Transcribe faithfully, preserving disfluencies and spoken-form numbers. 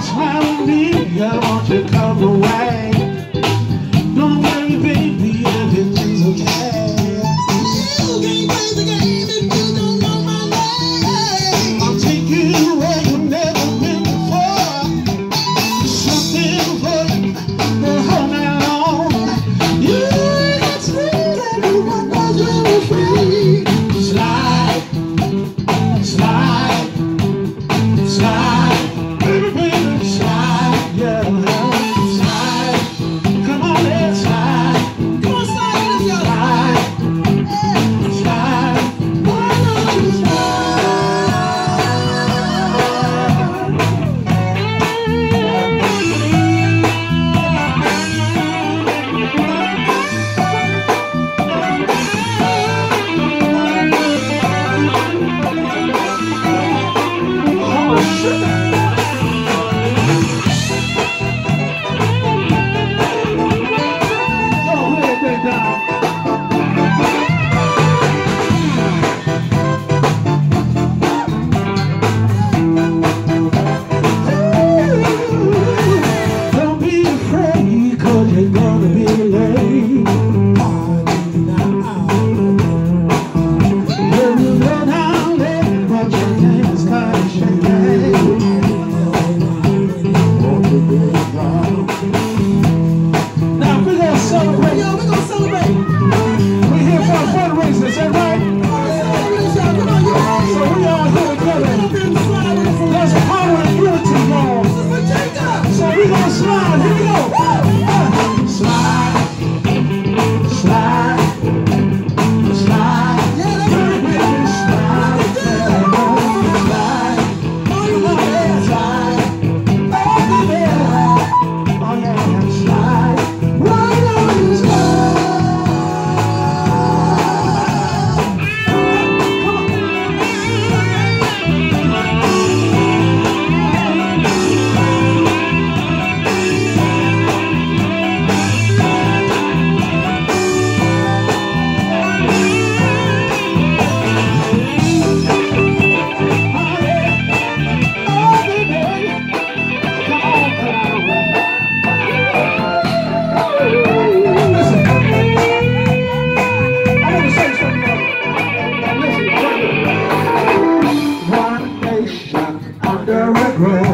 smile at me, I want you to come away. Don't worry, baby, everything's okay. You can't play the game if you don't know my name. I'll take you where you've never been before. Something for you, the whole night long. You got sweet, everyone knows you're free. Slide, slide, slide, baby, baby, slide, yeah, slide. Come on, let's slide. Come on, slide it, yo. Slide, slide. Why don't you slide? Oh, shit. Go ahead, baby, down. Don't be afraid, cause you're gonna be late. When you go down there, but your hands start shaking. Now we're gonna celebrate. Yo, we gonna celebrate. We're here for a fundraiser, is that right? Come on, you. So we all here together. There's power in unity, y'all. So we gonna slide. Here we go. Uh, Slide, slide, slide. Baby, baby, slide. Slide. Come on, yeah, slide. Oh, baby. Oh, yeah, slide. Why don't you slide? One nation under a grove.